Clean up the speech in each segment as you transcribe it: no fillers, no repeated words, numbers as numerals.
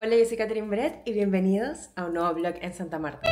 Hola, yo soy Catherine Bret y bienvenidos a un nuevo vlog en Santa Marta.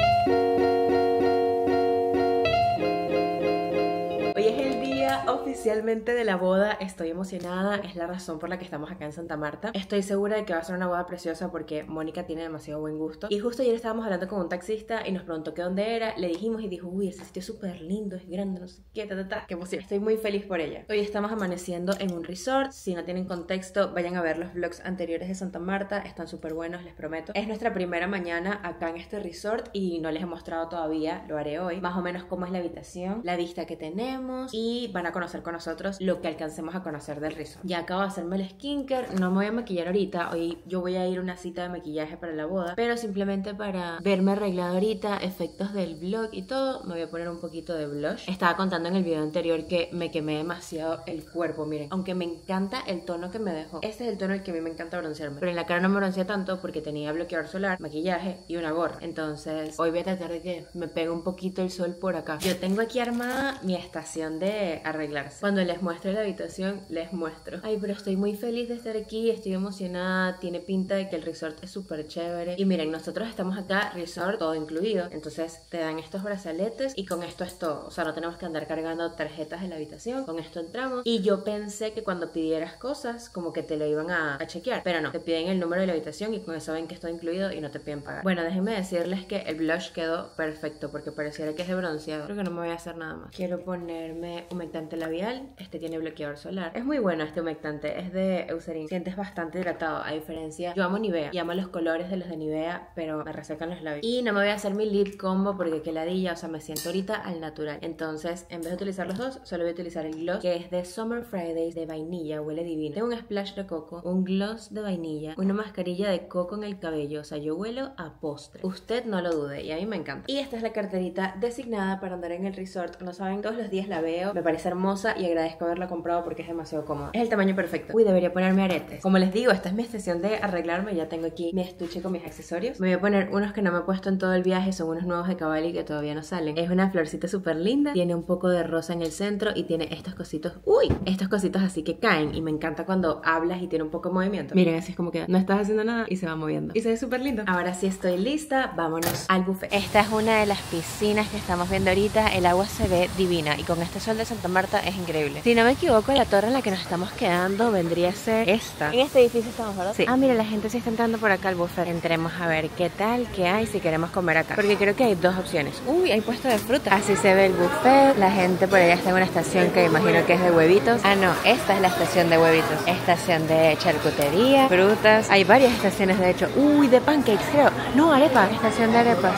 Hoy es el día oficialmente de la boda, estoy emocionada, es la razón por la que estamos acá en Santa Marta. Estoy segura de que va a ser una boda preciosa porque Mónica tiene demasiado buen gusto. Y justo ayer estábamos hablando con un taxista y nos preguntó que dónde era, le dijimos y dijo, uy, ese sitio es súper lindo, es grande, no sé qué, qué emoción. Estoy muy feliz por ella. Hoy estamos amaneciendo en un resort, si no tienen contexto, vayan a ver los vlogs anteriores de Santa Marta, están súper buenos, les prometo. Es nuestra primera mañana acá en este resort y no les he mostrado todavía, lo haré hoy, más o menos cómo es la habitación, la vista que tenemos y van a conocer con nosotros lo que alcancemos a conocer del resort. Ya acabo de hacerme el skincare, no me voy a maquillar ahorita, hoy yo voy a ir a una cita de maquillaje para la boda, pero simplemente para verme arreglada ahorita, efectos del vlog y todo, me voy a poner un poquito de blush. Estaba contando en el video anterior que me quemé demasiado el cuerpo, miren, aunque me encanta el tono que me dejó, este es el tono el que a mí me encanta broncearme, pero en la cara no me bronceé tanto porque tenía bloqueador solar, maquillaje y una gorra, entonces hoy voy a tratar de que me pegue un poquito el sol por acá. Yo tengo aquí armada mi estación de arreglarse. Cuando les muestre la habitación, les muestro. Ay, pero estoy muy feliz de estar aquí, estoy emocionada, tiene pinta de que el resort es súper chévere. Y miren, nosotros estamos acá, resort, todo incluido. Entonces te dan estos brazaletes y con esto es todo. O sea, no tenemos que andar cargando tarjetas en la habitación. Con esto entramos. Y yo pensé que cuando pidieras cosas, como que te lo iban a chequear. Pero no, te piden el número de la habitación y con eso ven que es todo incluido y no te piden pagar. Bueno, déjenme decirles que el blush quedó perfecto porque pareciera que es de bronceado. Creo que no me voy a hacer nada más. Quiero ponerme humectante labial. Este tiene bloqueador solar. Es muy bueno este humectante. Es de Eucerin. Sientes bastante hidratado. A diferencia, yo amo Nivea y amo los colores de los de Nivea, pero me resecan los labios. Y no me voy a hacer mi lip combo porque qué ladilla. O sea, me siento ahorita al natural. Entonces, en vez de utilizar los dos, solo voy a utilizar el gloss que es de Summer Fridays de vainilla. Huele divino. Tengo un splash de coco, un gloss de vainilla, una mascarilla de coco en el cabello. O sea, yo huelo a postre. Usted no lo dude y a mí me encanta. Y esta es la carterita designada para andar en el resort. No saben, todos los días la veo. Me parece hermosa y agradezco haberla comprado porque es demasiado cómoda. Es el tamaño perfecto. Uy, debería ponerme aretes. Como les digo, esta es mi sesión de arreglarme. Ya tengo aquí mi estuche con mis accesorios. Me voy a poner unos que no me he puesto en todo el viaje. Son unos nuevos de Cavalli que todavía no salen. Es una florcita súper linda. Tiene un poco de rosa en el centro y tiene estos cositos. Uy, estos cositos así que caen. Y me encanta cuando hablas y tiene un poco de movimiento. Miren, así es como que no estás haciendo nada y se va moviendo. Y se ve súper lindo. Ahora sí estoy lista. Vámonos al buffet. Esta es una de las piscinas que estamos viendo ahorita. El agua se ve divina y con este sol de Santa Marta es increíble. Si no me equivoco, la torre en la que nos estamos quedando vendría a ser esta. En este edificio estamos, ¿verdad? Sí. Ah, mira, la gente sí está entrando por acá al buffet. Entremos a ver qué tal, qué hay, si queremos comer acá. Porque creo que hay dos opciones. Uy, hay puesto de fruta. Así se ve el buffet. La gente por allá está en una estación que imagino que es de huevitos. Ah, no, esta es la estación de huevitos. Estación de charcutería, frutas. Hay varias estaciones, de hecho. Uy, de pancakes, creo. No, arepa. Estación de arepas.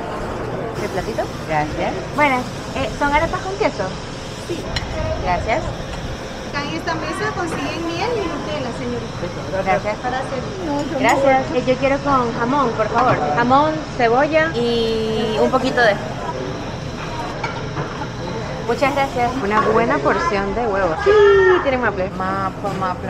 ¿Qué platito? Gracias. Buenas. ¿Son arepas con queso? Sí. Gracias. En esta mesa consiguen miel y Nutella, señorita. Gracias. Gracias. Yo quiero con jamón, por favor. Jamón, cebolla y un poquito de... Muchas gracias. Una buena porción de huevos. Sí, tienen maple. Maple.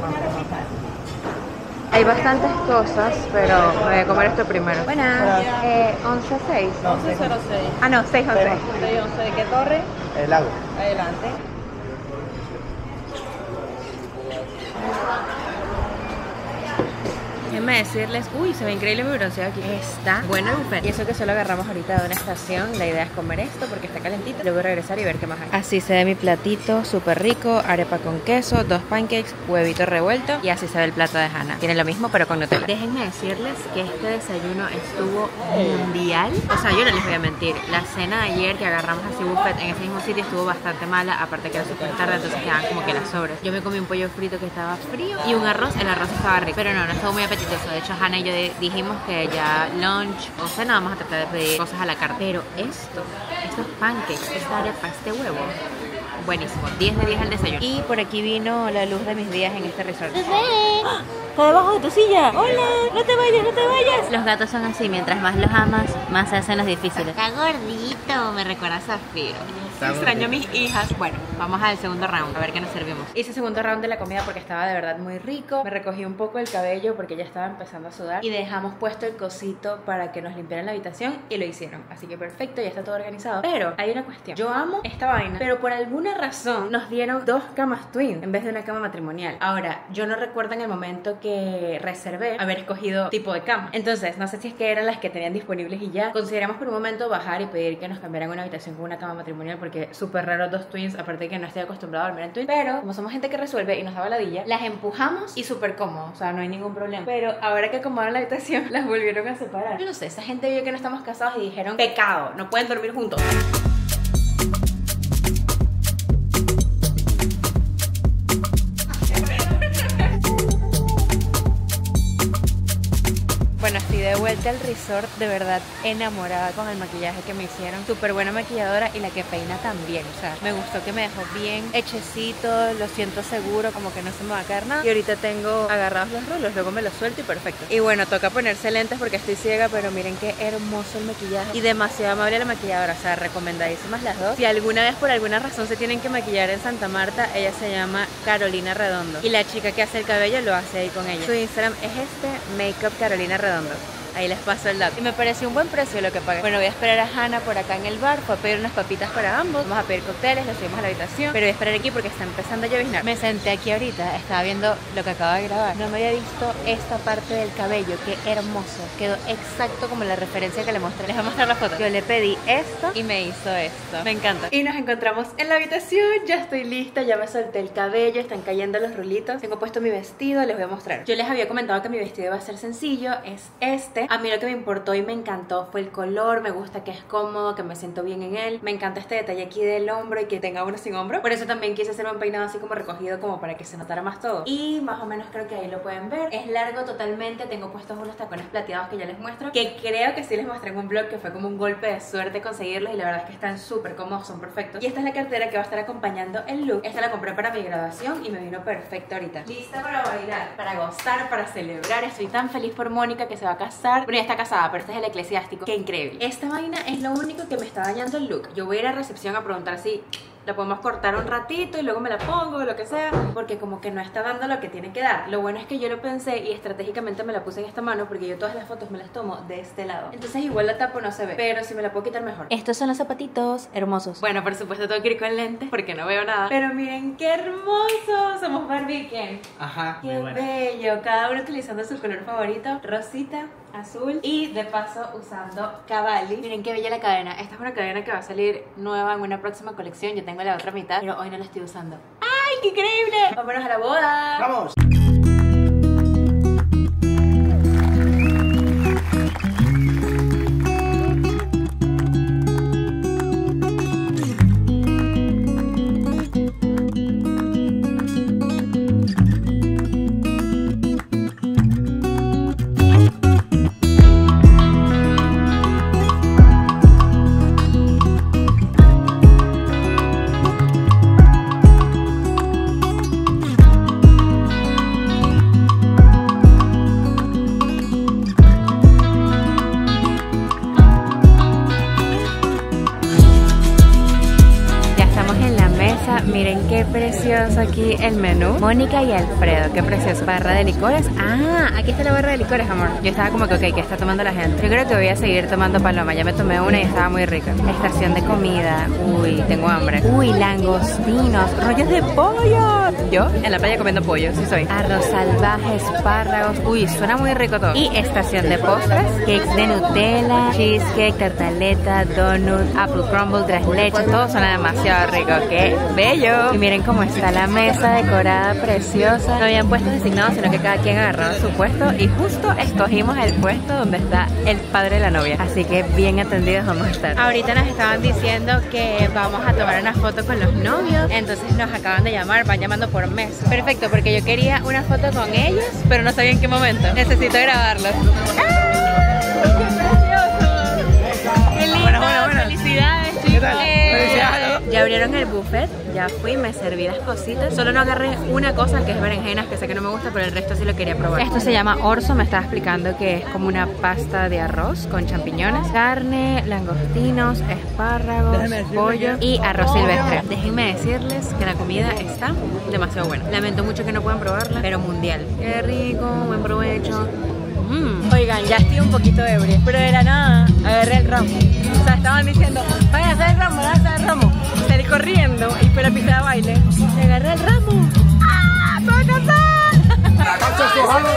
Hay bastantes cosas, pero me voy a comer esto primero. Buenas. 11.6. 1106. Ah, no, 6.11. 611. ¿De qué torre? El lago. Adelante. Déjenme decirles, uy, se ve increíble mi bronceado aquí. Está bueno el buffet. Y eso que solo agarramos ahorita de una estación. La idea es comer esto porque está calentito. Luego regresar y ver qué más hay. Así se ve mi platito, súper rico. Arepa con queso, 2 pancakes, huevito revuelto. Y así se ve el plato de Hannah. Tiene lo mismo pero con Nutella. Déjenme decirles que este desayuno estuvo mundial. O sea, yo no les voy a mentir. La cena de ayer que agarramos así buffet en ese mismo sitio estuvo bastante mala. Aparte que era súper tarde, entonces quedaban como que las sobras. Yo me comí un pollo frito que estaba frío y un arroz. El arroz estaba rico, pero no estuvo muy apetitoso. De hecho, Hannah y yo dijimos que ya lunch o cena vamos a tratar de pedir cosas a la carta. Pero estos pancakes, esta arepa, este huevo, buenísimo. 10 de 10 al desayuno. Y por aquí vino la luz de mis días en este resort. ¡Ah! ¡Está debajo de tu silla! ¡Hola! ¡No te vayas, no te vayas! Los gatos son así, mientras más los amas, más se hacen los difíciles. Está gordito, me recuerda a Zafiro. Extraño a mis hijas. Bueno, vamos al segundo round, a ver qué nos servimos. Hice segundo round de la comida porque estaba de verdad muy rico. Me recogí un poco el cabello porque ya estaba empezando a sudar. Y dejamos puesto el cosito para que nos limpiaran la habitación y lo hicieron. Así que perfecto, ya está todo organizado. Pero hay una cuestión. Yo amo esta vaina, pero por alguna razón nos dieron 2 camas twin en vez de una cama matrimonial. Ahora, yo no recuerdo en el momento que reservé haber escogido tipo de cama. Entonces, no sé si es que eran las que tenían disponibles y ya. Consideramos por un momento bajar y pedir que nos cambiaran una habitación con una cama matrimonial porque es súper raro 2 twins, aparte de que no estoy acostumbrado a dormir en twin. Pero como somos gente que resuelve y nos daba ladilla, las empujamos y súper cómodo, o sea, no hay ningún problema. Pero ahora que acomodaron la habitación, las volvieron a separar. Yo no sé, esa gente vio que no estamos casados y dijeron, pecado, no pueden dormir juntos. Bueno, estoy de vuelta al resort, de verdad enamorada con el maquillaje que me hicieron. Súper buena maquilladora y la que peina también. O sea, me gustó que me dejó bien hechecito, lo siento seguro, como que no se me va a caer nada. Y ahorita tengo agarrados los rulos, luego me los suelto y perfecto. Y bueno, toca ponerse lentes porque estoy ciega, pero miren qué hermoso el maquillaje. Y demasiado amable la maquilladora, o sea, recomendadísimas las dos. Si alguna vez por alguna razón se tienen que maquillar en Santa Marta, ella se llama Carolina Redondo. Y la chica que hace el cabello lo hace ahí con ella. Su Instagram es Makeup Carolina Redondo. Ahí les paso el dato. Y me pareció un buen precio lo que pagué. Bueno, voy a esperar a Hannah por acá en el bar. Fue a pedir unas papitas para ambos. Vamos a pedir cócteles, les subimos a la habitación. Pero voy a esperar aquí porque está empezando a lloviznar. Me senté aquí ahorita, estaba viendo lo que acabo de grabar. No me había visto esta parte del cabello. Qué hermoso. Quedó exacto como la referencia que le mostré. Les voy a mostrar la foto. Yo le pedí esto y me hizo esto. Me encanta. Y nos encontramos en la habitación. Ya estoy lista, ya me solté el cabello. Están cayendo los rulitos. Tengo puesto mi vestido, les voy a mostrar. Yo les había comentado que mi vestido iba a ser sencillo. Es este. A mí lo que me importó y me encantó fue el color. Me gusta que es cómodo, que me siento bien en él. Me encanta este detalle aquí del hombro y que tenga uno sin hombro. Por eso también quise hacer un peinado así como recogido, como para que se notara más todo. Y más o menos creo que ahí lo pueden ver. Es largo totalmente. Tengo puestos unos tacones plateados que ya les muestro, que creo que sí les mostré en un vlog, que fue como un golpe de suerte conseguirlos. Y la verdad es que están súper cómodos, son perfectos. Y esta es la cartera que va a estar acompañando el look. Esta la compré para mi graduación y me vino perfecta ahorita. Lista para bailar, para gozar, para celebrar. Estoy tan feliz por Mónica, que se va a casar. Bueno, ya está casada, pero este es el eclesiástico. Qué increíble. Esta vaina es lo único que me está dañando el look. Yo voy a ir a recepción a preguntar si la podemos cortar un ratito y luego me la pongo, lo que sea, porque como que no está dando lo que tiene que dar. Lo bueno es que yo lo pensé y estratégicamente me la puse en esta mano, porque yo todas las fotos me las tomo de este lado. Entonces igual la tapo no se ve, pero si me la puedo quitar mejor. Estos son los zapatitos hermosos. Bueno, por supuesto tengo que ir con lentes porque no veo nada, pero miren qué hermosos. Somos Barbie y Ken. Ajá, qué bello. Cada uno utilizando su color favorito, rosita, azul y de paso usando Cavalli. Miren qué bella la cadena. Esta es una cadena que va a salir nueva en una próxima colección. Yo tengo la otra mitad, pero hoy no la estoy usando. ¡Ay, qué increíble! ¡Vámonos a la boda! ¡Vamos! Miren qué precioso aquí el menú. Mónica y Alfredo, qué precioso. Barra de licores. Ah, aquí está la barra de licores, amor. Yo estaba como que, ok, ¿qué está tomando la gente? Yo creo que voy a seguir tomando paloma. Ya me tomé una y estaba muy rica. Estación de comida. Uy, tengo hambre. Uy, langostinos, rollos de pollo. Yo en la playa comiendo pollo, sí soy. Arroz salvaje, espárragos. Uy, suena muy rico todo. Y estación de postres. Cakes de Nutella, cheesecake, tartaleta, donut, apple crumble, tres leches. Todo suena demasiado rico. Qué bello. Y miren cómo está la mesa decorada, preciosa. No habían puestos designados, sino que cada quien agarraba su puesto. Y justo escogimos el puesto donde está el padre de la novia. Así que bien atendidos vamos a estar. Ahorita nos estaban diciendo que vamos a tomar una foto con los novios. Entonces nos acaban de llamar, van llamando por mesa. Perfecto, porque yo quería una foto con ellos, pero no sabía en qué momento. Necesito grabarlos. ¡Ah! ¡Qué precioso! ¡Qué lindo! Bueno. ¡Felicidades, chicos! Felicidades. Ya abrieron el buffet, ya fui, me serví las cositas. Solo no agarré una cosa que es berenjenas, que sé que no me gusta, pero el resto sí lo quería probar. Esto se llama orzo, me estaba explicando que es como una pasta de arroz con champiñones, carne, langostinos, espárragos, pollo y arroz silvestre. Déjenme decirles que la comida está demasiado buena. Lamento mucho que no puedan probarla, pero mundial. Qué rico, buen provecho. Oigan, ya estoy un poquito ebria, pero de la nada agarré el ramo. O sea, estaban diciendo, vaya a hacer el ramo, vaya a hacer el ramo. Salí corriendo y fue la pista de baile. Y agarré el ramo. ¡Ah! ¡Me voy a casar!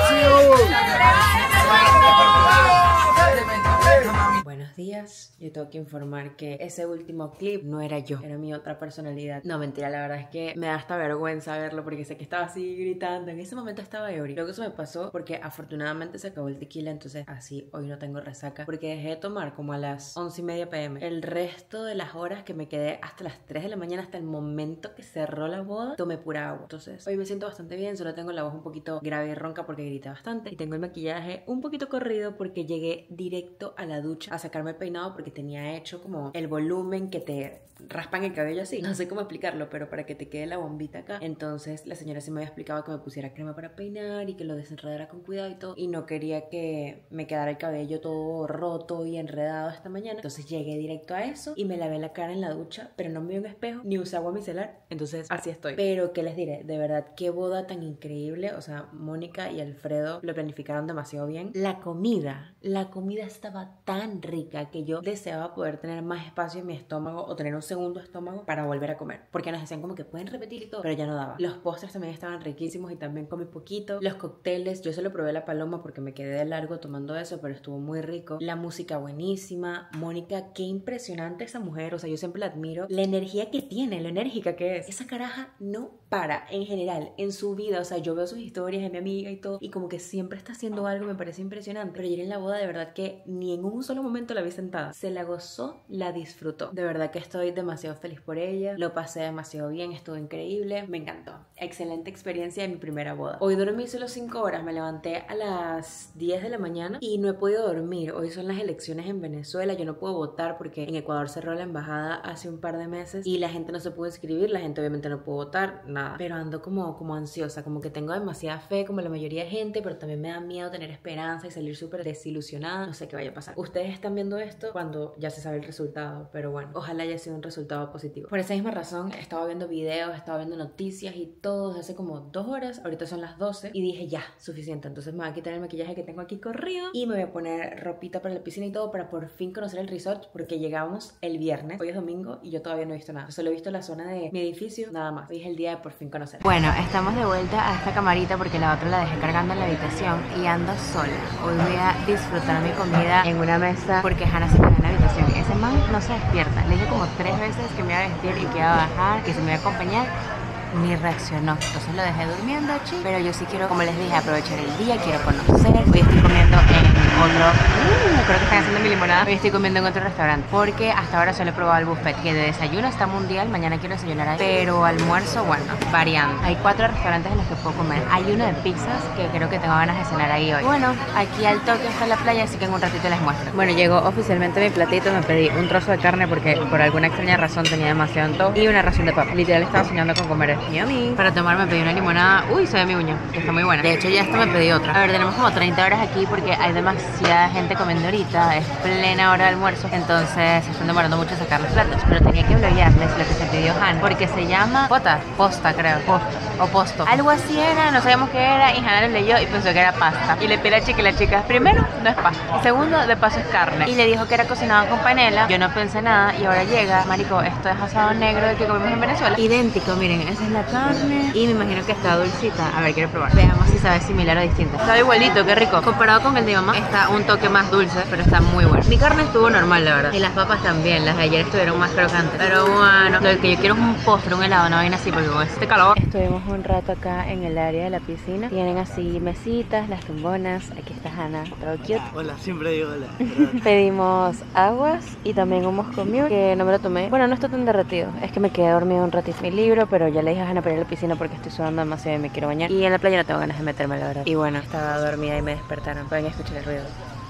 Buenos días, yo tengo que informar que ese último clip no era yo, era mi otra personalidad. No, mentira, la verdad es que me da hasta vergüenza verlo porque sé que estaba así gritando. En ese momento estaba ebrio. Luego eso me pasó porque afortunadamente se acabó el tequila, entonces así hoy no tengo resaca porque dejé de tomar como a las 11:30 p.m. El resto de las horas que me quedé hasta las 3 de la mañana, hasta el momento que cerró la boda, tomé pura agua. Entonces hoy me siento bastante bien, solo tengo la voz un poquito grave y ronca porque grité bastante y tengo el maquillaje un poquito corrido porque llegué directo a la ducha a sacarme el peinado porque tenía hecho como el volumen que te raspan el cabello así. No sé cómo explicarlo, pero para que te quede la bombita acá. Entonces la señora sí me había explicado que me pusiera crema para peinar y que lo desenredara con cuidado y todo. Y no quería que me quedara el cabello todo roto y enredado esta mañana. Entonces llegué directo a eso y me lavé la cara en la ducha, pero no me vi un espejo ni usé agua micelar. Entonces así estoy. Pero ¿qué les diré? De verdad, qué boda tan increíble. O sea, Mónica y Alfredo lo planificaron demasiado bien. La comida estaba tan rica que yo deseaba poder tener más espacio en mi estómago o tener un segundo estómago para volver a comer, porque nos decían como que pueden repetir y todo, pero ya no daba. Los postres también estaban riquísimos y también comí poquito. Los cócteles, yo se lo probé a la Paloma porque me quedé de largo tomando eso, pero estuvo muy rico. La música buenísima. Mónica, qué impresionante esa mujer, o sea, yo siempre la admiro. La energía que tiene, lo enérgica que es. Esa caraja no para, en general, en su vida, o sea, yo veo sus historias de mi amiga y todo, y como que siempre está haciendo algo, me parece impresionante. Pero ayer en la boda, de verdad que ni en un solo momento la vi sentada. Se la gozó, la disfrutó. De verdad que estoy demasiado feliz por ella. Lo pasé demasiado bien, estuvo increíble. Me encantó. Excelente experiencia de mi primera boda. Hoy dormí solo 5 horas. Me levanté a las 10 de la mañana y no he podido dormir. Hoy son las elecciones en Venezuela. Yo no puedo votar porque en Ecuador cerró la embajada hace un par de meses y la gente no se pudo inscribir. La gente obviamente no pudo votar, nada. Pero ando como ansiosa, como que tengo demasiada fe como la mayoría de gente, pero también me da miedo tener esperanza y salir súper desilusionada. No sé qué vaya a pasar. Ustedes están viendo esto cuando ya se sabe el resultado, pero bueno, ojalá haya sido un resultado positivo. Por esa misma razón, estaba viendo videos, estaba viendo noticias y todo desde hace como 2 horas. Ahorita son las 12 y dije ya, suficiente. Entonces me voy a quitar el maquillaje que tengo aquí corrido y me voy a poner ropita para la piscina y todo para por fin conocer el resort porque llegamos el viernes. Hoy es domingo y yo todavía no he visto nada. Solo he visto la zona de mi edificio, nada más. Hoy es el día de por fin conocer. Bueno, estamos de vuelta a esta camarita porque la otra la dejé cargando en la habitación y ando sola. Hoy voy a disfrutar mi comida en una mesa porque Hannah se quedó en la habitación. Ese man no se despierta. Le dije como 3 veces que me iba a vestir y que iba a bajar, que se me iba a acompañar. Ni reaccionó, entonces lo dejé durmiendo, pero yo sí quiero, como les dije, aprovechar el día, quiero conocer. Hoy estoy comiendo en otro, creo que están haciendo mi limonada. Hoy estoy comiendo en otro restaurante porque hasta ahora solo he probado el buffet, que de desayuno está mundial, mañana quiero desayunar ahí, pero almuerzo, bueno, variando. Hay 4 restaurantes en los que puedo comer. Hay uno de pizzas que creo que tengo ganas de cenar ahí hoy. Bueno, aquí al toque está la playa, así que en un ratito les muestro. Bueno, llegó oficialmente mi platito, me pedí un trozo de carne porque por alguna extraña razón tenía demasiado antojo y una ración de papa. Literal estaba soñando con comer esto. Yummy. Para tomar me pedí una limonada. Uy, se ve mi uña, que está muy buena. De hecho ya hasta me pedí otra. A ver, tenemos como 30 horas aquí porque hay demasiada gente comiendo ahorita. Es plena hora de almuerzo, entonces se están demorando mucho a sacar los platos. Pero tenía que bloguearles lo que se pidió Hannah porque se llama posta creo, o posto. Algo así era, no sabíamos qué era y Hannah lo leyó y pensó que era pasta. Y le pedí a la chica y la chica, primero, no es pasta. Y segundo, de paso es carne. Y le dijo que era cocinado con panela. Yo no pensé nada y ahora llega, marico, esto es asado negro del que comimos en Venezuela. Idéntico, miren, esa es la carne y me imagino que está dulcita. A ver, quiero probar. Veamos si sabe similar o distinto. Sabe igualito, qué rico. Comparado con el de mamá, está un toque más dulce, pero está muy bueno. Mi carne estuvo normal, la verdad. Y las papas también, las de ayer estuvieron más crocantes. Pero bueno, lo que yo quiero es un postre, un helado, una vaina así, porque con este calor. Estuvimos un rato acá en el área de la piscina. Tienen así mesitas, las tumbonas. Aquí está Hannah, todo cute. Hola, siempre digo hola. Pedimos aguas y también un Moscow Mule, que no me lo tomé. Bueno, no está tan derretido. Es que me quedé dormido un ratito. Mi libro, pero ya le dije a Hannah para ir a la piscina porque estoy sudando demasiado y me quiero bañar. Y en la playa no tengo ganas de meterme, la verdad. Y bueno, estaba dormida y me despertaron. Pueden escuchar el ruido.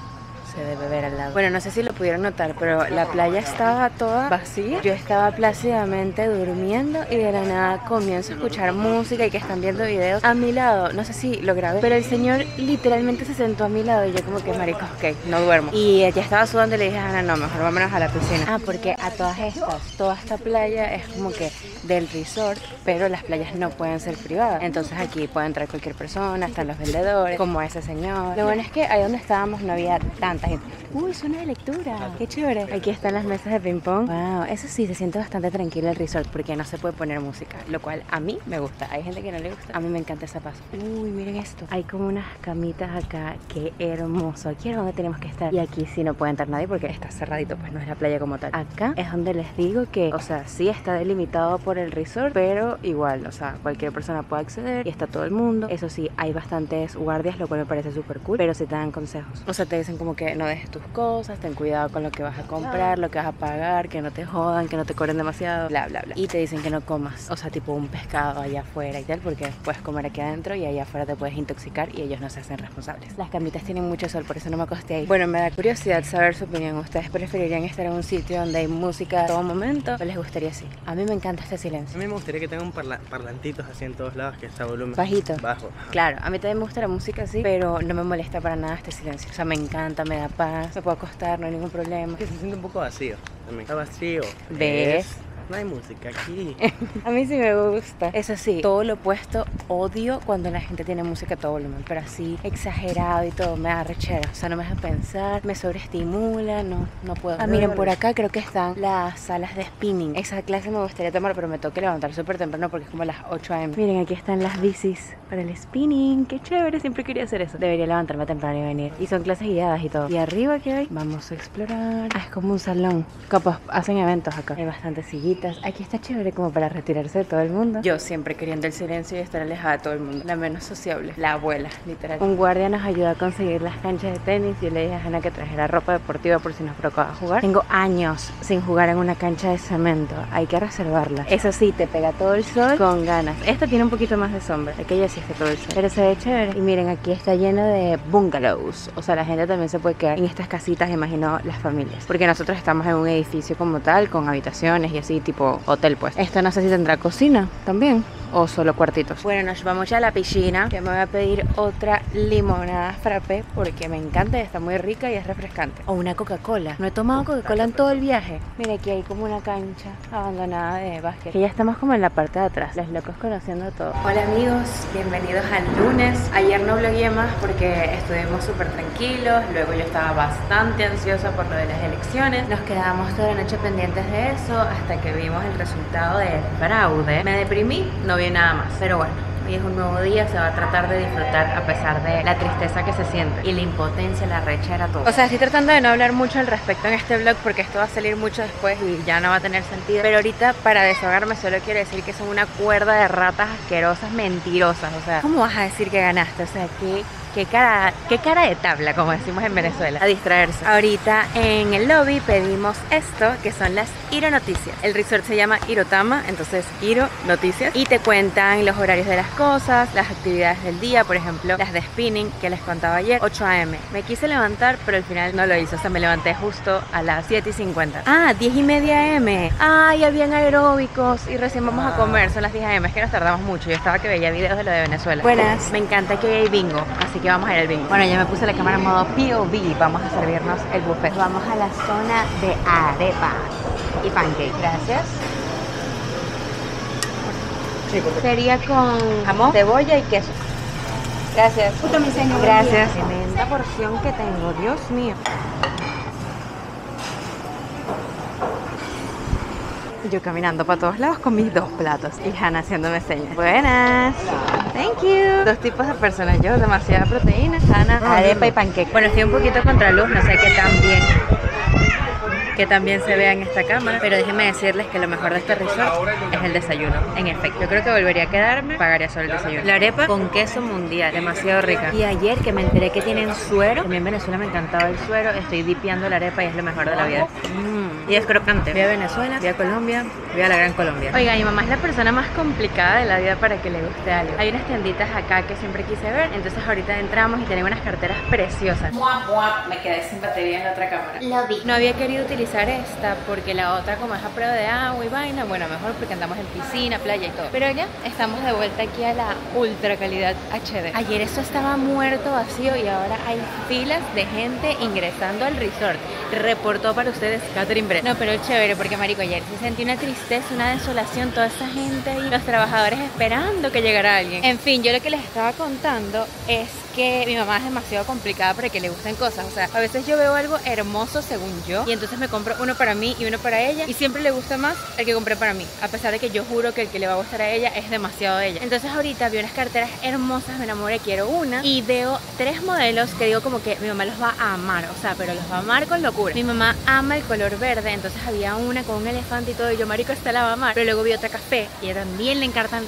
se debe ver al lado. Bueno, no sé si lo pudieron notar, pero la playa estaba toda vacía. Yo estaba plácidamente durmiendo y de la nada comienzo a escuchar música y que están viendo videos a mi lado. No sé si lo grabé, pero el señor literalmente se sentó a mi lado y yo como que marico, ok, no duermo. Y ella estaba sudando y le dije a Ana, no, mejor vámonos a la piscina. Ah, porque a todas estas, toda esta playa es como que del resort, pero las playas no pueden ser privadas. Entonces aquí puede entrar cualquier persona, están los vendedores, como ese señor. Lo bueno es que ahí donde estábamos no había tanta gente. Uy, zona de lectura, qué chévere. Aquí están las mesas de ping pong. Wow, eso sí, se siente bastante tranquilo el resort porque no se puede poner música, lo cual a mí me gusta. Hay gente que no le gusta, a mí me encanta ese paso. Uy, miren esto, hay como unas camitas acá, qué hermoso. Aquí es donde tenemos que estar y aquí sí no puede entrar nadie porque está cerradito, pues no es la playa como tal. Acá es donde les digo que, o sea, sí está delimitado por el resort, pero igual, o sea, cualquier persona puede acceder y está todo el mundo. Eso sí, hay bastantes guardias, lo cual me parece súper cool, pero sí te dan consejos. O sea, te dicen como que no dejes tus cosas, ten cuidado con lo que vas a comprar, lo que vas a pagar, que no te jodan, que no te cobren demasiado, bla, bla, bla. Y te dicen que no comas, o sea, tipo un pescado allá afuera y tal, porque puedes comer aquí adentro y allá afuera te puedes intoxicar y ellos no se hacen responsables. Las camitas tienen mucho sol, por eso no me acosté ahí. Bueno, me da curiosidad saber su opinión. ¿Ustedes preferirían estar en un sitio donde hay música a todo momento o les gustaría así? A mí me encanta este silencio. A mí me gustaría que tenga un parlantitos así en todos lados, que está volumen bajito. Bajo. Claro, a mí también me gusta la música así, pero no me molesta para nada este silencio. O sea, me encanta, me da paz, me puedo acostar, no hay ningún problema. Que se siente un poco vacío también. Está vacío. ¿Ves? No hay música aquí. A mí sí me gusta. Eso sí, todo lo opuesto, odio cuando la gente tiene música a todo volumen, pero así exagerado y todo, me da rechera. O sea, no me deja pensar, me sobreestimula, no puedo. Ah, miren, por acá creo que están las salas de spinning. Esa clase me gustaría tomar, pero me tengo que levantar súper temprano porque es como las 8 a.m. Miren, aquí están las bicis para el spinning. Qué chévere, siempre quería hacer eso. Debería levantarme temprano y venir. Y son clases guiadas y todo. Y arriba, ¿qué hay? Vamos a explorar. Ah, es como un salón. Capaz hacen eventos acá. Hay bastantes sillitas. Aquí está chévere como para retirarse de todo el mundo. Yo siempre queriendo el silencio y estar alejada de todo el mundo. La menos sociable. La abuela, literal. Un guardia nos ayudó a conseguir las canchas de tenis. Yo le dije a Hannah que trajera ropa deportiva por si nos provocaba jugar. Tengo años sin jugar en una cancha de cemento. Hay que reservarla. Eso sí, te pega todo el sol con ganas. Esta tiene un poquito más de sombra. Aquella sí está todo el sol. Pero se ve chévere. Y miren, aquí está lleno de bungalows. O sea, la gente también se puede quedar en estas casitas, imagino, las familias. Porque nosotros estamos en un edificio como tal, con habitaciones y así, tipo hotel, pues. Esto no sé si tendrá cocina también o solo cuartitos. Bueno, nos vamos ya a la piscina. Yo me voy a pedir otra limonada frappé porque me encanta y está muy rica y es refrescante. O una Coca-Cola. No he tomado Coca-Cola en todo el viaje. Mira, aquí hay como una cancha abandonada de básquet. Que ya estamos como en la parte de atrás. Los locos conociendo todo. Hola amigos, bienvenidos al lunes. Ayer no vlogué más porque estuvimos súper tranquilos. Luego yo estaba bastante ansiosa por lo de las elecciones. Nos quedamos toda la noche pendientes de eso hasta que vimos el resultado del fraude. Me deprimí, no vi nada más, pero bueno, hoy es un nuevo día, se va a tratar de disfrutar a pesar de la tristeza que se siente y la impotencia, la rechera, todo. O sea, estoy tratando de no hablar mucho al respecto en este vlog porque esto va a salir mucho después y ya no va a tener sentido, pero ahorita para desahogarme solo quiero decir que son una cuerda de ratas asquerosas, mentirosas. O sea, ¿cómo vas a decir que ganaste? O sea, qué cara de tabla, como decimos en Venezuela, a distraerse. Ahorita en el lobby pedimos esto, que son las Iro Noticias. El resort se llama Irotama, entonces Iro Noticias, y te cuentan los horarios de las cosas, las actividades del día, por ejemplo, las de spinning que les contaba ayer, 8 a.m. Me quise levantar, pero al final no lo hice, o sea, me levanté justo a las 7:50. Ah, 10:30 a.m. Ay, habían aeróbicos y recién vamos a comer, son las 10 a.m. Es que nos tardamos mucho, yo estaba que veía videos de lo de Venezuela. Buenas, me encanta que hay bingo, así que vamos a ir al bingo. Bueno, ya me puse la cámara en modo POV. Vamos a servirnos el buffet. Vamos a la zona de arepa y pancake. Gracias. Sí, sería con jamón, cebolla y queso. Gracias. Justo mi señor. Gracias. Tremenda porción que tengo, Dios mío. Yo caminando para todos lados con mis 2 platos y Hannah haciéndome señas. Buenas. Thank you. 2 tipos de personas. Yo, demasiada proteína. Hannah, arepa y pancake. Bueno, estoy un poquito contra luz, no sé qué tan bien que también se vea en esta cámara, pero déjenme decirles que lo mejor de este resort es el desayuno. En efecto, yo creo que volvería a quedarme, pagaría solo el desayuno. La arepa con queso mundial, demasiado rica. Y ayer que me enteré que tienen suero, también en Venezuela me encantaba el suero, estoy dipeando la arepa y es lo mejor de la vida. Y es crocante. Voy a Venezuela, voy a Colombia, voy a la Gran Colombia. Oiga, mi mamá es la persona más complicada de la vida para que le guste algo. Hay unas tienditas acá que siempre quise ver, entonces ahorita entramos y tienen unas carteras preciosas. Me quedé sin batería en la otra cámara. Lo vi. No había querido utilizar esta porque la otra, como es a prueba de agua y vaina, bueno, mejor porque andamos en piscina, playa y todo. Pero ya estamos de vuelta aquí a la ultra calidad HD. Ayer eso estaba muerto, vacío, y ahora hay filas de gente ingresando al resort. Reportó para ustedes Catherine Brett. No, pero es chévere porque, marico, ayer se sentí una tristeza, una desolación, toda esa gente ahí, los trabajadores esperando que llegara alguien. En fin, yo lo que les estaba contando es que mi mamá es demasiado complicada para que le gusten cosas. O sea, a veces yo veo algo hermoso según yo y entonces me compro uno para mí y uno para ella, y siempre le gusta más el que compré para mí, a pesar de que yo juro que el que le va a gustar a ella es demasiado de ella. Entonces ahorita vi unas carteras hermosas, me enamoré, quiero una, y veo 3 modelos que digo como que mi mamá los va a amar, o sea, pero los va a amar con locura. Mi mamá ama el color verde, entonces había una con un elefante y todo, y yo, marico, esta la va a amar. Pero luego vi otra café y ella también le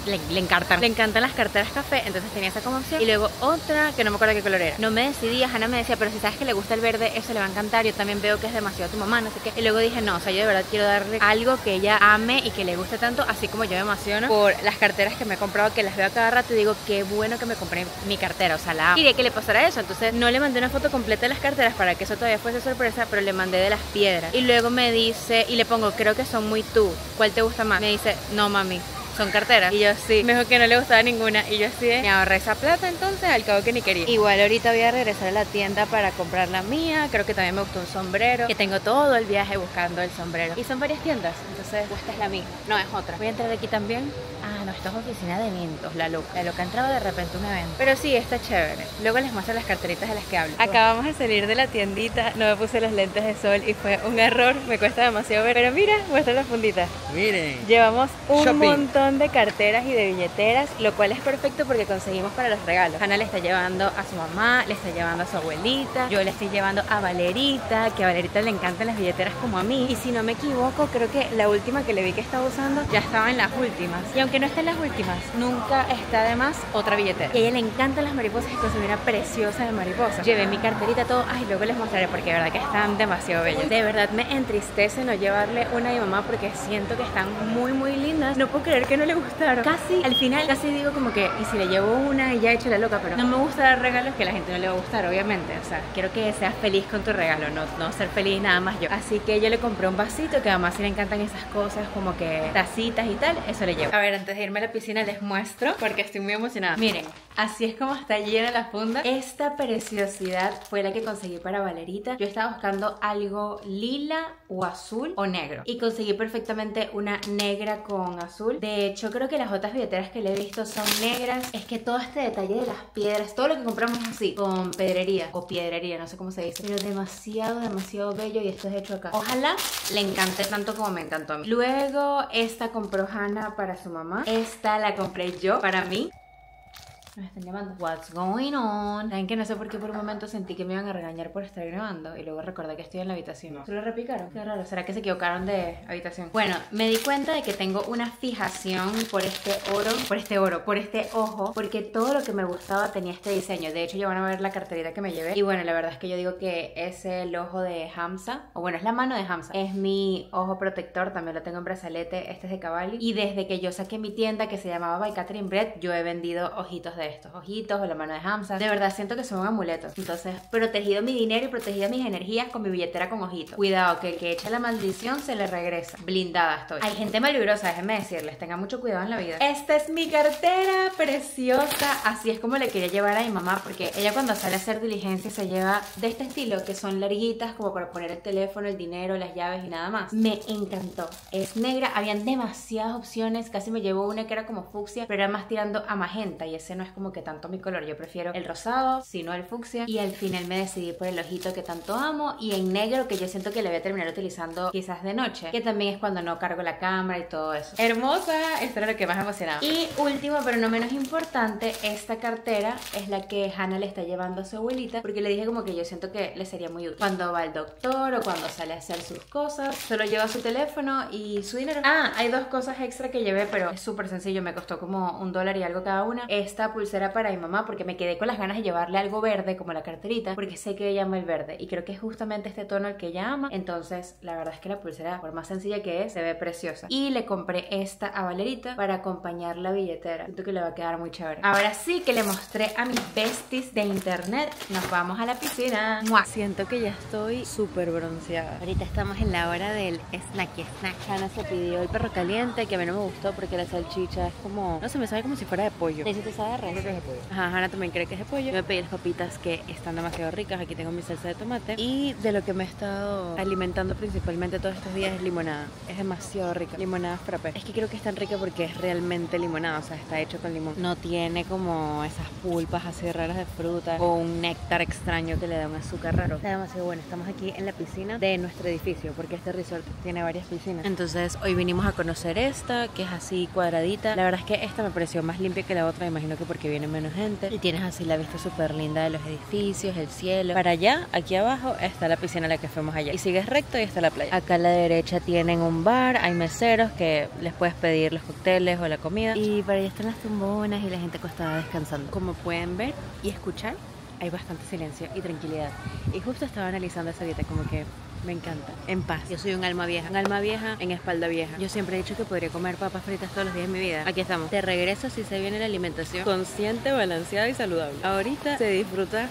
encantan las carteras café, entonces tenía esa como opción. Y luego otra que no me acuerdo qué color era. No me decidía, Hannah me decía, pero si sabes que le gusta el verde, eso le va a encantar. Yo también veo que es demasiado a tu mamá, no sé qué. Y luego dije, no, o sea, yo de verdad quiero darle algo que ella ame y que le guste tanto, así como yo me emociono por las carteras que me he comprado, que las veo a cada rato y digo, qué bueno que me compré mi cartera, o sea, la amo. Quería que le pasara eso, entonces no le mandé una foto completa de las carteras para que eso todavía fuese sorpresa, pero le mandé de las piedras. Y luego me dice, y le pongo, creo que son muy tú, ¿cuál te gusta más? Me dice, no, mami, son carteras. Y yo sí, me dijo que no le gustaba ninguna. Y yo sí, me ahorré esa plata, entonces al cabo que ni quería. Igual ahorita voy a regresar a la tienda para comprar la mía. Creo que también me gustó un sombrero, que tengo todo el viaje buscando el sombrero. Y son varias tiendas, entonces esta es la mía, no es otra. Voy a entrar aquí también. Ah, no, esto es oficina de eventos, la loca. La loca entraba de repente a un evento. Pero sí, está chévere. Luego les muestro las carteritas de las que hablo. Acabamos de salir de la tiendita, no me puse los lentes de sol y fue un error, me cuesta demasiado ver. Pero mira, muestra las funditas. Miren. Llevamos un Shopping. montón de carteras y de billeteras, lo cual es perfecto porque conseguimos para los regalos. Hannah le está llevando a su mamá, le está llevando a su abuelita, yo le estoy llevando a Valerita, que a Valerita le encantan las billeteras como a mí. Y si no me equivoco, creo que la última que le vi que estaba usando ya estaba en las últimas. Y aunque no esté en las últimas, nunca está de más otra billetera. Y a ella le encantan las mariposas y conseguí una preciosa de mariposas. Llevé mi carterita, todo. Ay, luego les mostraré porque de verdad que están demasiado bellas. De verdad me entristece no llevarle una a mi mamá porque siento que están muy, muy lindas. No puedo creer que no le gustaron. Casi, al final, casi digo como que, y si le llevo una y ya he hecho la loca, pero no me gusta dar regalos que a la gente no le va a gustar, obviamente. O sea, quiero que seas feliz con tu regalo, no ser feliz nada más yo. Así que yo le compré un vasito, que además sí le encantan esas cosas como que tacitas y tal, eso le llevo. A ver, antes de irme a la piscina les muestro porque estoy muy emocionada. Miren, así es como está llena la funda. Esta preciosidad fue la que conseguí para Valerita. Yo estaba buscando algo lila o azul o negro y conseguí perfectamente una negra con azul. De hecho, creo que las otras billeteras que le he visto son negras. Es que todo este detalle de las piedras, todo lo que compramos es así, con pedrería o piedrería, no sé cómo se dice, pero demasiado, demasiado bello, y esto es hecho acá. Ojalá le encante tanto como me encantó a mí. Luego esta compró Hannah para su mamá. Esta la compré yo para mí. Me están llamando. What's going on? Saben que no sé por qué por un momento sentí que me iban a regañar por estar grabando y luego recordé que estoy en la habitación. ¿Se lo repicaron? Qué raro. ¿Será que se equivocaron de habitación? Bueno, me di cuenta de que tengo una fijación por este ojo, porque todo lo que me gustaba tenía este diseño. De hecho, ya van a ver la carterita que me llevé. Y bueno, la verdad es que yo digo que es el ojo de Hamza, o bueno, es la mano de Hamza. Es mi ojo protector, también lo tengo en brazalete. Este es de Cavalli. Y desde que yo saqué mi tienda que se llamaba By Catherine Brett, yo he vendido ojitos de estos ojitos o la mano de Hamza. De verdad siento que son amuletos. Entonces, protegido mi dinero y protegido mis energías con mi billetera con ojitos. Cuidado, que el que echa la maldición se le regresa. Blindada estoy. Hay gente malvibrosa, déjenme decirles, tengan mucho cuidado en la vida. Esta es mi cartera preciosa. Así es como le quería llevar a mi mamá, porque ella cuando sale a hacer diligencia se lleva de este estilo, que son larguitas como para poner el teléfono, el dinero, las llaves y nada más. Me encantó. Es negra, habían demasiadas opciones. Casi me llevo una que era como fucsia, pero era más tirando a magenta y ese no es es como que tanto mi color. Yo prefiero el rosado, sino el fucsia. Y al final me decidí por el ojito que tanto amo y en negro, que yo siento que le voy a terminar utilizando quizás de noche, que también es cuando no cargo la cámara y todo eso. Hermosa, esto era lo que más emocionaba. Y último, pero no menos importante, esta cartera es la que Hannah le está llevando a su abuelita, porque le dije como que yo siento que le sería muy útil cuando va al doctor o cuando sale a hacer sus cosas. Solo lleva su teléfono y su dinero. Ah, hay dos cosas extra que llevé, pero es súper sencillo, me costó como $1 y algo cada una. Esta pulsera para mi mamá, porque me quedé con las ganas de llevarle algo verde como la carterita, porque sé que ella ama el verde y creo que es justamente este tono el que ella ama. Entonces la verdad es que la pulsera, por más sencilla que es, se ve preciosa. Y le compré esta a Valerita para acompañar la billetera. Siento que le va a quedar muy chévere. Ahora sí que le mostré a mis besties de internet. Nos vamos a la piscina. ¡Mua! Siento que ya estoy súper bronceada. Ahorita estamos en la hora del snacky snack. Hannah se pidió el perro caliente, que a mí no me gustó porque la salchicha es como, no sé, me sabe como si fuera de pollo. ¿Sí te sabe de res? Creo que es de pollo. Ajá, Hannah también cree que es de pollo. Yo me pedí las papitas que están demasiado ricas. Aquí tengo mi salsa de tomate. Y de lo que me he estado alimentando principalmente todos estos días es limonada. Es demasiado rica. Limonada frappé. Es que creo que es tan rica porque es realmente limonada. O sea, está hecho con limón. No tiene como esas pulpas así raras de fruta o un néctar extraño que le da un azúcar raro. Está demasiado bueno. Estamos aquí en la piscina de nuestro edificio porque este resort tiene varias piscinas. Entonces hoy vinimos a conocer esta, que es así cuadradita. La verdad es que esta me pareció más limpia que la otra. Imagino que porque viene menos gente. Y tienes así la vista súper linda de los edificios, el cielo. Para allá, aquí abajo, está la piscina a la que fuimos allá. Y sigues recto y está la playa. Acá a la derecha tienen un bar, hay meseros que les puedes pedir los cócteles o la comida. Y para allá están las tumbonas y la gente acostada descansando. Como pueden ver y escuchar, hay bastante silencio y tranquilidad. Y justo estaba analizando esa dieta, como que me encanta, en paz. Yo soy un alma vieja en espalda vieja. Yo siempre he dicho que podría comer papas fritas todos los días de mi vida. Aquí estamos. De regreso si se viene la alimentación consciente, balanceada y saludable. Ahorita se disfruta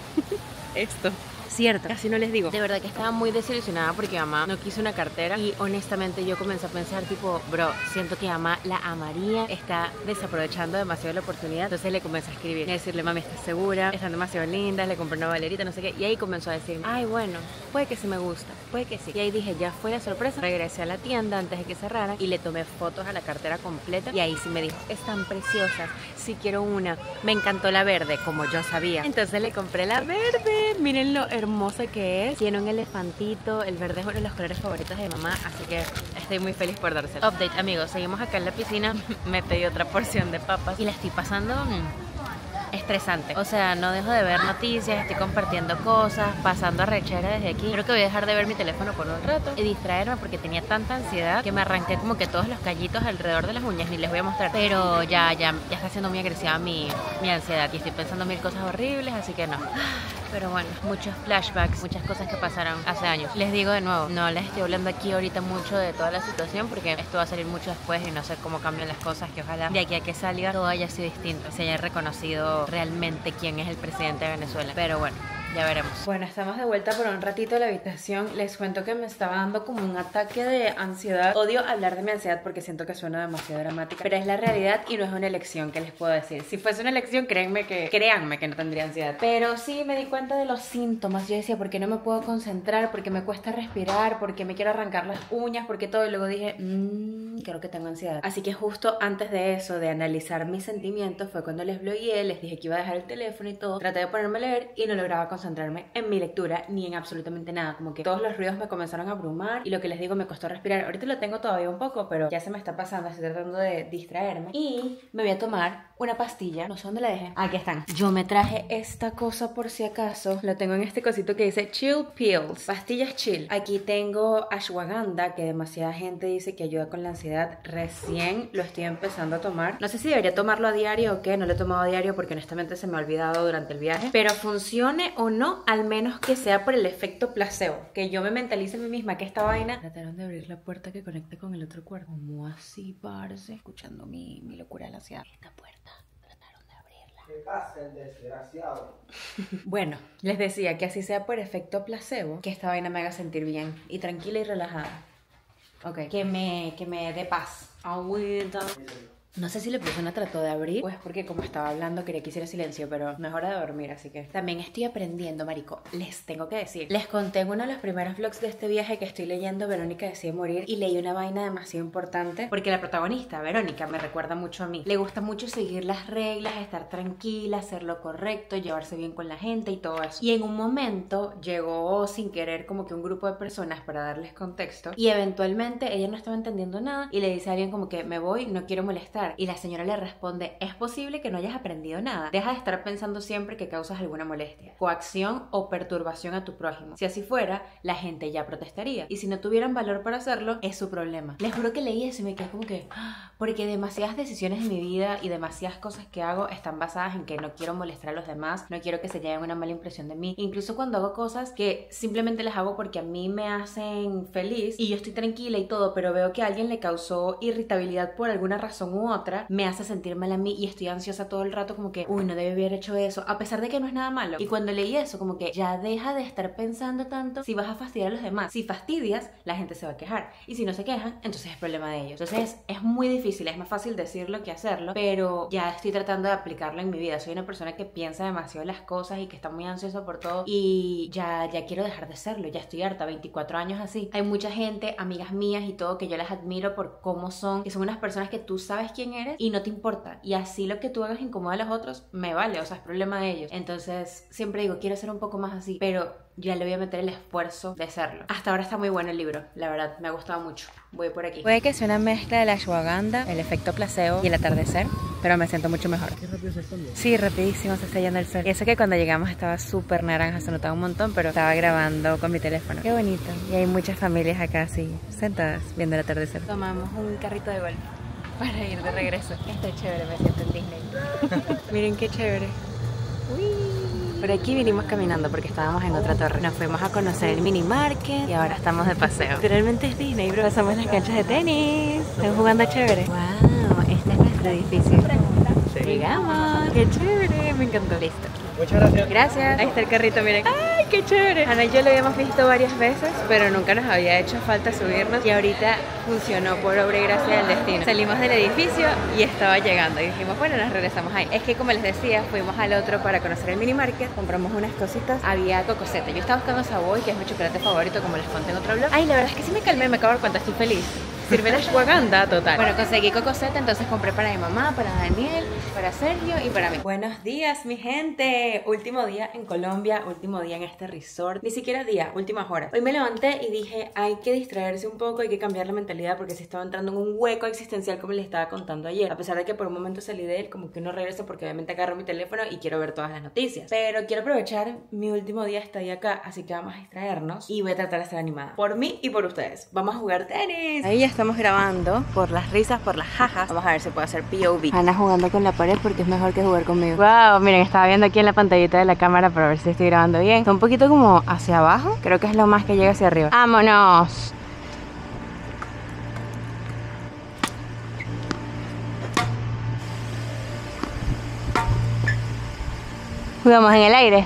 esto. Cierto, casi no les digo. De verdad que estaba muy desilusionada porque mamá no quiso una cartera y honestamente yo comencé a pensar tipo, bro, siento que mamá la amaría, está desaprovechando demasiado la oportunidad. Entonces le comencé a escribir y a decirle, mami, ¿estás segura? Están demasiado lindas, le compré una Valerita, no sé qué. Y ahí comenzó a decir, ay, bueno, puede que sí me gusta, puede que sí. Y ahí dije, ya fue la sorpresa. Regresé a la tienda antes de que cerraran y le tomé fotos a la cartera completa y ahí sí me dijo, están preciosas, sí quiero una. Me encantó la verde, como yo sabía. Entonces le compré la verde. Miren lo hermosa que es. Tiene un elefantito. El verde es uno de los colores favoritos de mamá, así que estoy muy feliz por dárselo. Update, amigos, seguimos acá en la piscina. Me pedí otra porción de papas y la estoy pasando estresante. O sea, no dejo de ver noticias, estoy compartiendo cosas, pasando arrechera desde aquí. Creo que voy a dejar de ver mi teléfono por un rato y distraerme porque tenía tanta ansiedad que me arranqué como que todos los callitos alrededor de las uñas, ni les voy a mostrar. Pero ya está siendo muy agresiva mi ansiedad y estoy pensando mil cosas horribles, así que no. Pero bueno, muchos flashbacks, muchas cosas que pasaron hace años. Les digo de nuevo, no les estoy hablando aquí ahorita mucho de toda la situación porque esto va a salir mucho después y no sé cómo cambian las cosas, que ojalá de aquí a que salga todo haya sido distinto, se haya reconocido realmente quién es el presidente de Venezuela. Pero bueno, ya veremos. Bueno, estamos de vuelta por un ratito a la habitación. Les cuento que me estaba dando como un ataque de ansiedad. Odio hablar de mi ansiedad porque siento que suena demasiado dramática, pero es la realidad y no es una elección, que les puedo decir. Si fuese una elección, créanme que no tendría ansiedad. Pero sí me di cuenta de los síntomas. Yo decía, ¿por qué no me puedo concentrar? ¿Por qué me cuesta respirar? ¿Por qué me quiero arrancar las uñas? ¿Por qué todo? Y luego dije, creo que tengo ansiedad. Así que justo antes de eso, de analizar mis sentimientos, fue cuando les blogueé, les dije que iba a dejar el teléfono y todo. Traté de ponerme a leer y no lograba concentrarme en mi lectura ni en absolutamente nada. Como que todos los ruidos me comenzaron a abrumar y lo que les digo, me costó respirar. Ahorita lo tengo todavía un poco, pero ya se me está pasando. Estoy tratando de distraerme y me voy a tomar una pastilla. No sé dónde la dejé. Aquí están. Yo me traje esta cosa por si acaso. Lo tengo en este cosito que dice Chill Pills, pastillas chill. Aquí tengo ashwagandha, que demasiada gente dice que ayuda con la ansiedad. Recién lo estoy empezando a tomar. No sé si debería tomarlo a diario o qué. No lo he tomado a diario porque honestamente se me ha olvidado durante el viaje. Pero funcione o no, al menos que sea por el efecto placebo, que yo me mentalice a mí misma que esta vaina. Trataron de abrir la puerta que conecte con el otro cuerpo. ¿Cómo así, parce? Escuchando mi locura de la ansiedad. Esta puerta trataron de abrirla. ¿Qué pasa, el desgraciado? Bueno, les decía que así sea por efecto placebo, que esta vaina me haga sentir bien y tranquila y relajada. Ok, que me dé paz. Agüita. No sé si la persona trató de abrir, pues porque como estaba hablando quería que hiciera silencio, pero no es hora de dormir, así que también estoy aprendiendo, marico. Les tengo que decir, les conté en uno de los primeros vlogs de este viaje que estoy leyendo Verónica decide morir, y leí una vaina demasiado importante porque la protagonista, Verónica, me recuerda mucho a mí. Le gusta mucho seguir las reglas, estar tranquila, hacer lo correcto, llevarse bien con la gente y todo eso. Y en un momento llegó sin querer como que un grupo de personas para darles contexto, y eventualmente ella no estaba entendiendo nada y le dice a alguien como que me voy, no quiero molestar. Y la señora le responde, es posible que no hayas aprendido nada. Deja de estar pensando siempre que causas alguna molestia, coacción o perturbación a tu prójimo. Si así fuera, la gente ya protestaría. Y si no tuvieran valor para hacerlo, es su problema. Les juro que leí eso y me quedé como que... Porque demasiadas decisiones en mi vida y demasiadas cosas que hago están basadas en que no quiero molestar a los demás, no quiero que se lleven una mala impresión de mí. Incluso cuando hago cosas que simplemente las hago porque a mí me hacen feliz y yo estoy tranquila y todo, pero veo que a alguien le causó irritabilidad por alguna razón u otra, me hace sentir mal a mí y estoy ansiosa todo el rato como que, uy, no debe haber hecho eso, a pesar de que no es nada malo. Y cuando leí eso, como que ya deja de estar pensando tanto si vas a fastidiar a los demás. Si fastidias, la gente se va a quejar. Y si no se quejan, entonces es problema de ellos. Entonces es muy difícil, es más fácil decirlo que hacerlo, pero ya estoy tratando de aplicarlo en mi vida. Soy una persona que piensa demasiado las cosas y que está muy ansiosa por todo y ya quiero dejar de serlo, ya estoy harta, 24 años así. Hay mucha gente, amigas mías y todo, que yo las admiro por cómo son, que son unas personas que tú sabes quién eres y no te importa, y así lo que tú hagas incomoda a los otros, me vale, o sea, es problema de ellos. Entonces siempre digo, quiero ser un poco más así, pero ya le voy a meter el esfuerzo de serlo. Hasta ahora está muy bueno el libro, la verdad, me ha gustado mucho. Voy por aquí. Puede que sea una mezcla de la ashwagandha, el efecto placebo y el atardecer, pero me siento mucho mejor. Qué rápido se esconde. Sí, rapidísimo se está yendo el sol. Y eso que cuando llegamos estaba súper naranja, se notaba un montón, pero estaba grabando con mi teléfono. Qué bonito. Y hay muchas familias acá así, sentadas, viendo el atardecer. Tomamos un carrito de golf para ir de regreso. Está chévere, me siento en Disney. Miren qué chévere. Por aquí vinimos caminando porque estábamos en otra torre. Nos fuimos a conocer el mini market y ahora estamos de paseo. Literalmente es Disney, bro. Pasamos las canchas de tenis. Están jugando chévere. Wow, este es nuestro edificio. Sí. Llegamos. Qué chévere, me encantó. Listo. Muchas gracias. Gracias. Ahí está el carrito, miren. ¡Ay, qué chévere! Ana y yo lo habíamos visto varias veces, pero nunca nos había hecho falta subirnos. Y ahorita funcionó por obra y gracia del destino. Salimos del edificio y estaba llegando. Y dijimos, bueno, nos regresamos ahí. Es que, como les decía, fuimos al otro para conocer el mini market. Compramos unas cositas. Había cocosete. Yo estaba buscando Savoy, que es mi chocolate favorito, como les conté en otro vlog. Ay, la verdad es que sí me calmé, me acabo de dar cuenta, estoy feliz. Sirve la ashwagandha total. Bueno, conseguí cocosete, entonces compré para mi mamá, para Daniel, para Sergio y para mí. Buenos días, mi gente. Último día en Colombia, último día en este resort. Ni siquiera día, últimas horas. Hoy me levanté y dije, hay que distraerse un poco, hay que cambiar la mentalidad porque se estaba entrando en un hueco existencial como les estaba contando ayer. A pesar de que por un momento salí de él, como que uno regresa porque obviamente agarro mi teléfono y quiero ver todas las noticias. Pero quiero aprovechar mi último día hasta ahí acá, así que vamos a distraernos y voy a tratar de estar animada. Por mí y por ustedes. Vamos a jugar tenis. Ahí ya estamos grabando por las risas, por las jajas. Vamos a ver si puedo hacer POV. Ana jugando con la pared porque es mejor que jugar conmigo. Wow, miren, estaba viendo aquí en la pantallita de la cámara para ver si estoy grabando bien. Está un poquito como hacia abajo. Creo que es lo más que llega hacia arriba. ¡Vámonos! Jugamos en el aire.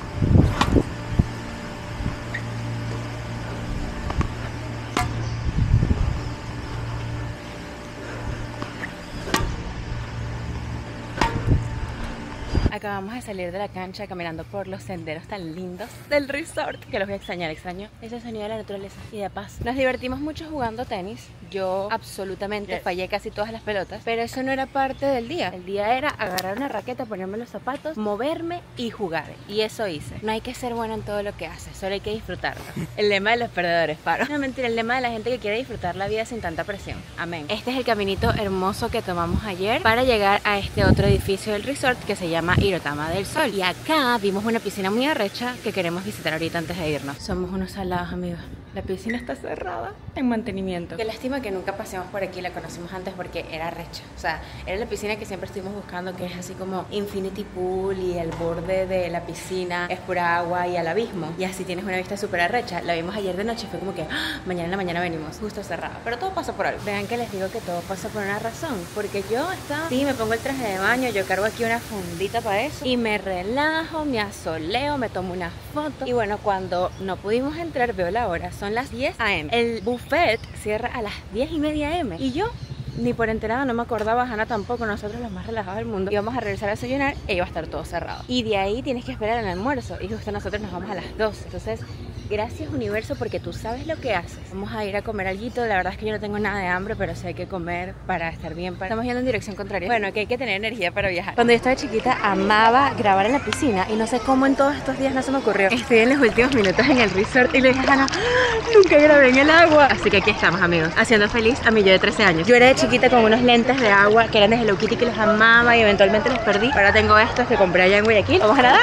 Acabamos de salir de la cancha caminando por los senderos tan lindos del resort que los voy a extrañar, extraño ese sonido de la naturaleza y de paz. Nos divertimos mucho jugando tenis. Yo absolutamente fallé casi todas las pelotas, pero eso no era parte del día. El día era agarrar una raqueta, ponerme los zapatos, moverme y jugar. Y eso hice. No hay que ser bueno en todo lo que haces, solo hay que disfrutarlo. El lema de los perdedores, paro. No, mentira, el lema de la gente que quiere disfrutar la vida sin tanta presión. Amén. Este es el caminito hermoso que tomamos ayer para llegar a este otro edificio del resort que se llama Irotama del Sol. Y acá vimos una piscina muy arrecha que queremos visitar ahorita antes de irnos. Somos unos salados, amigos. La piscina está cerrada en mantenimiento. Qué lástima que nunca pasemos por aquí. La conocimos antes porque era arrecha. O sea, era la piscina que siempre estuvimos buscando, que es así como infinity pool y el borde de la piscina es pura agua y al abismo. Y así tienes una vista súper arrecha. La vimos ayer de noche y fue como que mañana en la mañana venimos. Justo cerrada. Pero todo pasa por algo. Vean que les digo que todo pasa por una razón. Porque yo estaba... Sí, me pongo el traje de baño, yo cargo aquí una fundita para eso y me relajo, me asoleo, me tomo una foto. Y bueno, cuando no pudimos entrar, veo la hora. Son las 10 AM. El buffet cierra a las 10:30 AM. Y yo Ni por enterada, no me acordaba, Hannah tampoco, nosotros los más relajados del mundo. Íbamos a regresar a desayunar e iba a estar todo cerrado. Y de ahí tienes que esperar el almuerzo. Y justo nosotros nos vamos a las 2. Entonces, gracias universo porque tú sabes lo que haces. Vamos a ir a comer alguito. La verdad es que yo no tengo nada de hambre, pero sí hay que comer para estar bien. Estamos yendo en dirección contraria. Bueno, que hay que tener energía para viajar. Cuando yo estaba chiquita amaba grabar en la piscina y no sé cómo en todos estos días no se me ocurrió. Estoy en los últimos minutos en el resort y le dije a Hannah, nunca grabé en el agua. Así que aquí estamos, amigos, haciendo feliz a mi yo de 13 años. Yo era de chiquita con unos lentes de agua que eran de Hello Kitty que los amaba y eventualmente los perdí. Ahora tengo estos que compré allá en Guayaquil. ¡Vamos a nadar!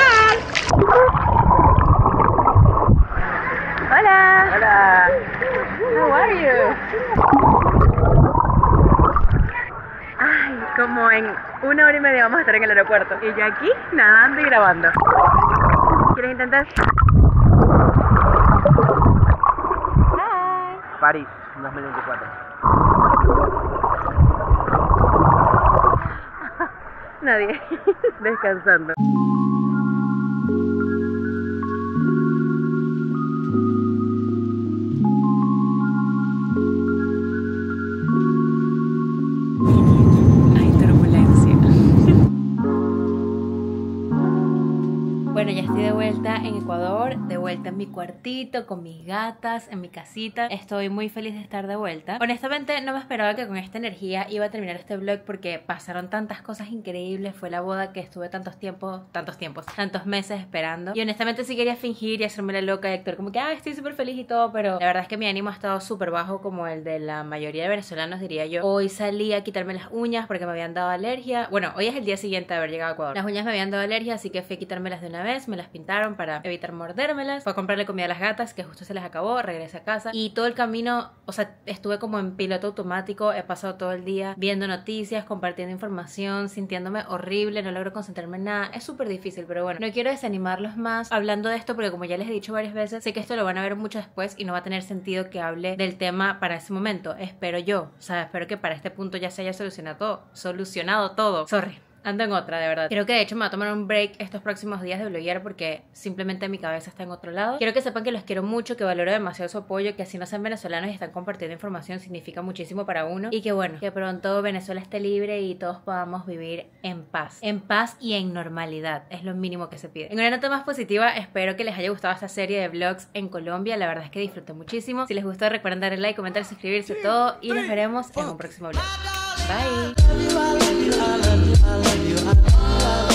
Hola. Hola. How are you? Ay, como en 1 hora y media vamos a estar en el aeropuerto. Y yo aquí nadando y grabando. ¿Quieres intentar? Hi. París, 2024. Nadie. Descansando. Bueno, ya estoy de vuelta en Ecuador, de vuelta en mi cuartito, con mis gatas, en mi casita. Estoy muy feliz de estar de vuelta. Honestamente no me esperaba que con esta energía iba a terminar este vlog porque pasaron tantas cosas increíbles. Fue la boda que estuve tantos meses esperando. Y honestamente sí quería fingir y hacerme la loca y actuar como que estoy súper feliz y todo, pero la verdad es que mi ánimo ha estado súper bajo, como el de la mayoría de venezolanos, diría yo. Hoy salí a quitarme las uñas porque me habían dado alergia. Bueno, hoy es el día siguiente de haber llegado a Ecuador. Las uñas me habían dado alergia, así que fui a quitármelas de una vez. Me las pintaron para evitar mordérmelas. Fui a comprarle comida a las gatas, que justo se les acabó. Regresé a casa y todo el camino, o sea, estuve como en piloto automático. He pasado todo el día viendo noticias, compartiendo información, sintiéndome horrible, no logro concentrarme en nada. Es súper difícil, pero bueno, no quiero desanimarlos más hablando de esto porque, como ya les he dicho varias veces, sé que esto lo van a ver mucho después y no va a tener sentido que hable del tema para ese momento. Espero yo, o sea, espero que para este punto ya se haya solucionado todo. Sorry. Ando en otra, de verdad. Creo que de hecho me voy a tomar un break estos próximos días de bloguear porque simplemente mi cabeza está en otro lado. Quiero que sepan que los quiero mucho, que valoro demasiado su apoyo, que así no sean venezolanos y están compartiendo información significa muchísimo para uno. Y que bueno, que pronto Venezuela esté libre y todos podamos vivir en paz. En paz y en normalidad. Es lo mínimo que se pide. En una nota más positiva, espero que les haya gustado esta serie de vlogs en Colombia. La verdad es que disfruté muchísimo. Si les gustó, recuerden darle like, comentar, suscribirse, todo. Y nos veremos en un próximo vlog. Bye.